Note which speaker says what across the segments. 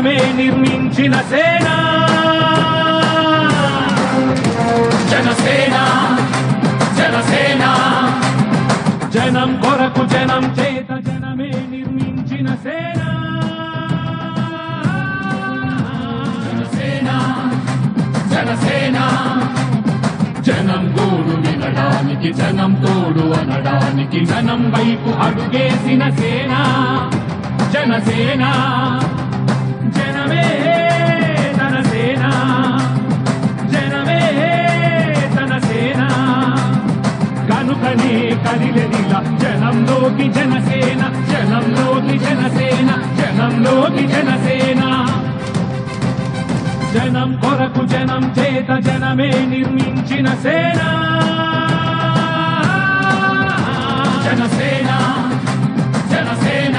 Speaker 1: జనమే నిర్మించిన సేన జనసేన జనసేన జనం కొరకు జనం చేత జనమే నిర్మించిన సేన జనసేన జనసేన జనం గోడు వినడానికి జనం తోడు అనడానికి జనం వైపు అడుగేసిన సేన జనసేన జనమే తన సేన జనమే తన సేన కనుకనే కదిలెదిలా జనంలోకి జనసేన జనంలోకి జనసేన జనంలోకి జనసేన జనం కొరకు జనం చేత జనమే నిర్మించిన సేన జనసేన జనసేన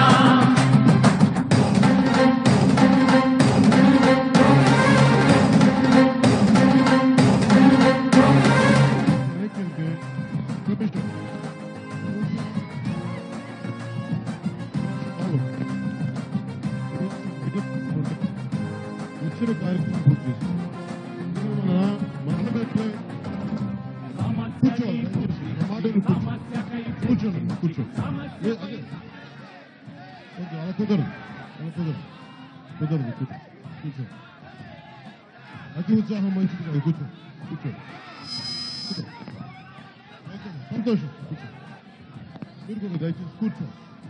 Speaker 2: కార్యక్రమం పూర్తి చేస్తాం కూర్చోండి అలా కుదరదు కూర్చో అతి ఉత్సాహం మంచిది కాదు కూర్చో సంతోషం కూర్చో మీరు కూడా దయచేసి కూర్చో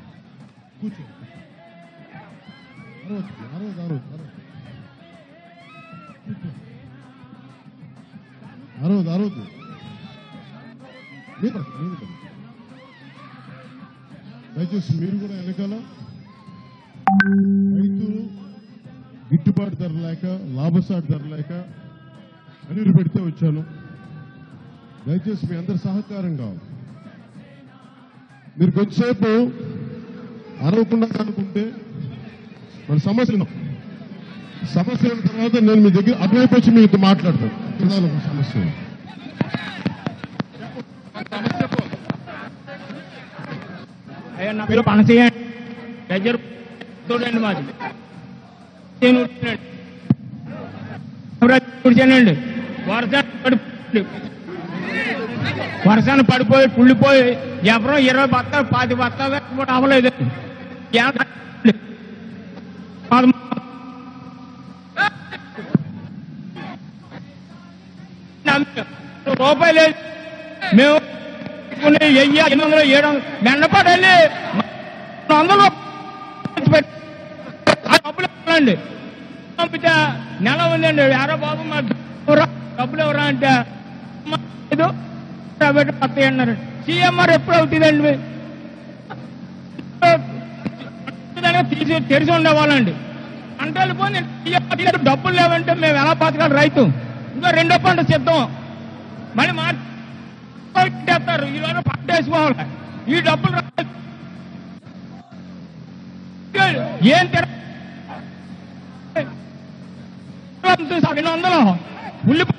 Speaker 2: అరవద్దు దయచేసి మీరు కూడా వెనకాల రైతులు గిట్టుబాటు ధర లేక లాభసాటి ధర లేక అనిరు పెడితే వచ్చాను. దయచేసి మీ అందరి సహకారం కావాలి. మీరు కొంచెంసేపు అరవకుండా అనుకుంటే మన సమస్యలు తర్వాత నేను మీ దగ్గర అటువైపు వచ్చి మీతో మాట్లాడతాను. సమస్య
Speaker 3: నా పేరు పనసీయండి దగ్గర చూడండి మాది కూర్చానండి. వర్షాన్ని పడిపోయి కుళ్ళిపోయి ఎవరో 20 బత్తాలు 10 బత్తాలు అవ్వలేదు. రూపాయలు లేదు. మేము 800 మెండపాటు వెళ్ళి 100 డబ్బులు ఇవ్వాలండి. పంపితే నెల ఉందండి. యారో బాబు మా డబ్బులు ఎవరా అంటే వస్తాయి అన్నారు. సీఎంఆర్ ఎప్పుడు అవుతుందండి? తెరిచి ఉండేవాళ్ళండి. పంట వెళ్ళిపోయి డబ్బులు లేవంటే మేము ఎలా బతకాలి? రైతు ఇంకా 2వ పంట సిద్ధం మళ్ళీ మార్చేస్తారు. ఈరోజు పంట వేసుకోవాలి. ఈ డబ్బులు ఏం 200 ఉల్లిపాయ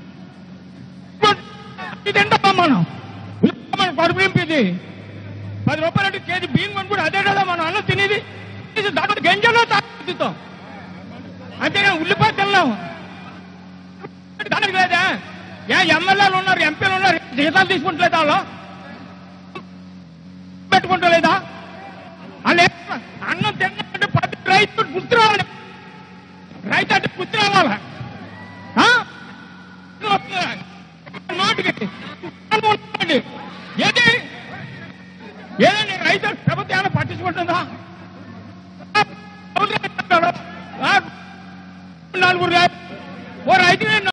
Speaker 3: తింటాం మనం. ఉల్లిపాయ కడుపు నింపిది 10 రూపాయలు కేజీ బియ్యం కొని కూడా అదే కదా మనం అన్నం తినేది. దాంట్లో గంజలో తాగుతాం అంతే. ఉల్లిపాయ తిన్నాము దానికి లేదా? ఎమ్మెల్యేలు ఉన్నారు, ఎంపీలు ఉన్నారు, జీతాలు తీసుకుంటలేదా? వాళ్ళు పెట్టుకుంటలేదా? వాళ్ళు అన్నం తిన్నారంటే రైతు గుర్తు రావాలి. రైతు అంటే గుర్తు రావాలి. ఏదండి రైతు ప్రభుత్వం ఏమైనా పట్టించుకుంటుందా? 4 రైతు